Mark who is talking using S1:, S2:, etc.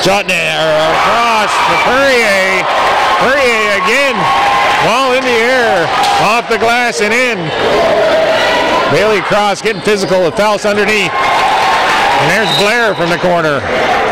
S1: Shot across to Peryea. Peryea again. Ball in the air. Off the glass and in. Bailey Cross getting physical with Phelps underneath. And there's Blair from the corner.